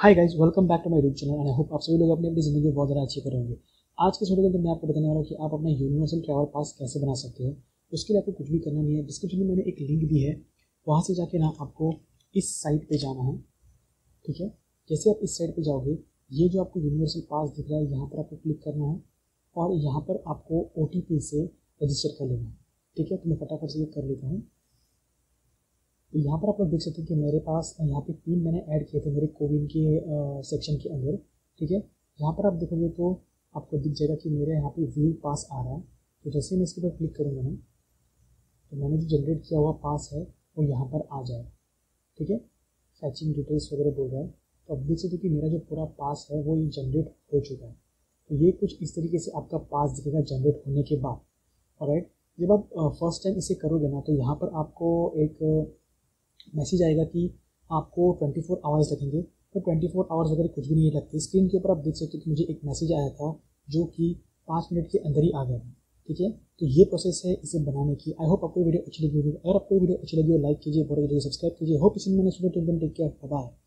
Hi guys, welcome back to my YouTube channel and I hope आप सभी लोग अपनी अपनी ज़िंदगी में बहुत ज़्यादा अच्छी करेंगे। आज के वीडियो के अंदर मैं आपको बताने वाला हूँ कि आप अपना यूनिवर्सल ट्रैवल पास कैसे बना सकते हो। उसके लिए आपको कुछ भी करना नहीं है। डिस्क्रिप्शन में मैंने एक लिंक दी है, वहाँ से जाके ना आपको इस साइट पे जाना है। ठीक है, जैसे आप इस साइट पे जाओगे, ये जो आपको यूनिवर्सल पास दिख रहा है यहाँ पर आपको क्लिक करना है और यहाँ पर आपको OTP से रजिस्टर कर लेना है। ठीक है, तो मैं फटाफट से ये कर लेता हूँ। तो यहाँ पर आप लोग देख सकते हैं कि मेरे पास यहाँ पे 3 मैंने ऐड किए थे मेरे कोविन के सेक्शन के अंदर। ठीक है, यहाँ पर आप देखोगे तो आपको दिख जाएगा कि मेरे यहाँ पे व्यू पास आ रहा है। तो जैसे मैं इसके ऊपर क्लिक करूँगा ना, तो मैंने जो जनरेट किया हुआ पास है वो यहाँ पर आ जाएगा। ठीक है, फैचिंग डिटेल्स वगैरह बोल रहा है। तो अब देख सकते हो कि मेरा जो पूरा पास है वो ये जनरेट हो चुका है। तो ये कुछ इस तरीके से आपका पास दिखेगा जनरेट होने के बाद। ऑलराइट, जब आप फर्स्ट टाइम इसे करोगे ना, तो यहाँ पर आपको एक मैसेज आएगा कि आपको 24 आवर्स लगेंगे। तो 24 आवर्स वगैरह कुछ भी नहीं लगते। स्क्रीन के ऊपर आप देख सकते हो कि मुझे एक मैसेज आया था जो कि 5 मिनट के अंदर ही आ गया था। ठीक है, तो ये प्रोसेस है इसे बनाने की। आई होप आपको वीडियो अच्छी लगी होगी। अगर आपको वीडियो अच्छी लगी हो लाइक कीजिए, बहुत जल्दी सब्सक्राइब कीजिए। होप इसी में मैंने सुना। Take care, bye.